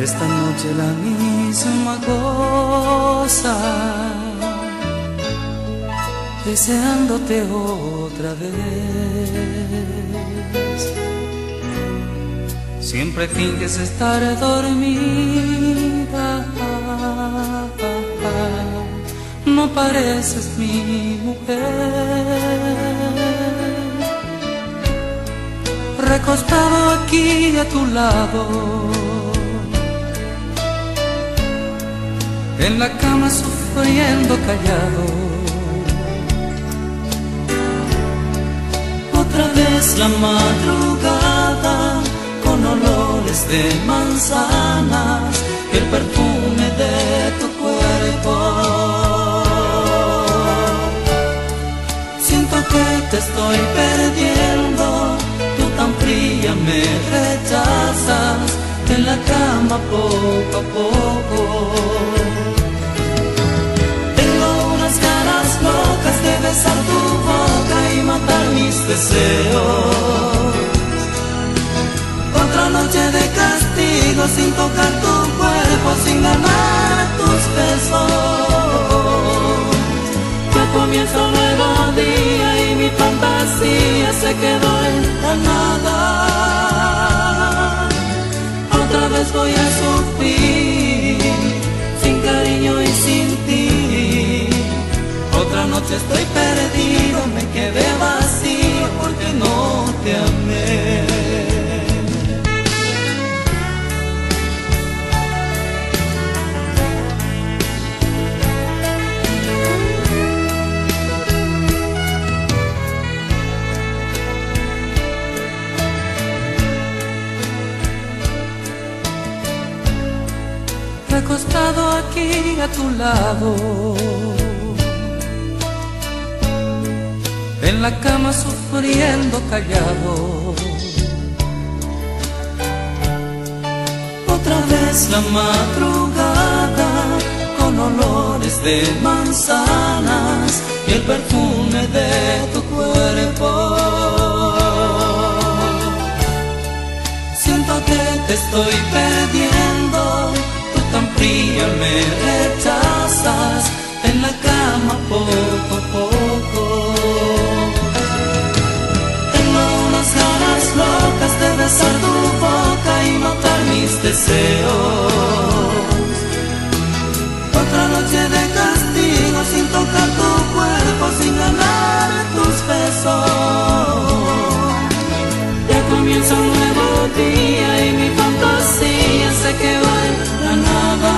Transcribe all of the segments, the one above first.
esta noche la misma cosa, deseándote otra vez. Siempre finges estar dormida, no pareces mi mujer. Recostado aquí a tu lado, en la cama sufriendo callado. Otra vez la madrugada, con olores de manzanas, el perfume de tu cuerpo. Siento que te estoy perdiendo, tú tan fría me rechazas, en la cama poco a poco. Tengo unas ganas locas de besar tu boca y matar mis deseos. Otra noche de castigo sin tocar tu cuerpo, sin ganar tus besos. Ya comienza un nuevo día y mi fantasía se quedó en la nada. Otra vez voy a sufrir, sin cariño y sin ti. Otra noche estoy perdido, me quedé vacío porque no te amé. Recostado aquí a tu lado, en la cama sufriendo callado. Otra vez la madrugada, con olores de manzanas y el perfume de tu cuerpo. Siento que te estoy perdiendo, tan fría me rechazas, en la cama poco a poco. Tengo unas ganas locas de besar tu boca y matar mis deseos. Otra noche de castigo sin tocar tu cuerpo, sin ganar tus besos. Ya comienza un nuevo día y mi fantasía se quedó en la nada.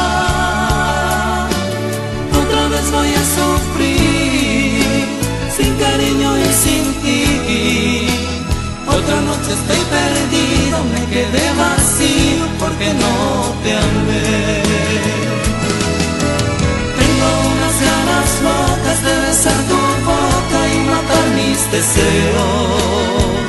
Otra vez voy a sufrir, sin cariño y sin ti. Otra noche estoy perdido, me quedé vacío porque no te amé. Tengo unas ganas locas de besar tu boca y matar mis deseos.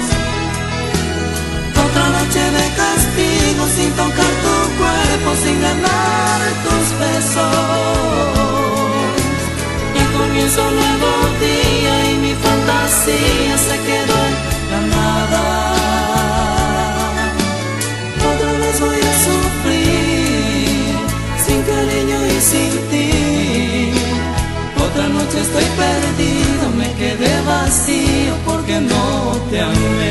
Otra noche de castigo sin tocar tu cuerpo, sin ganar tus besos. Ya comienza un nuevo día y mi fantasía se quedó en la nada. Otra vez voy a sufrir, sin cariño y sin ti. Otra noche estoy perdido, me quedé vacío porque no te amé.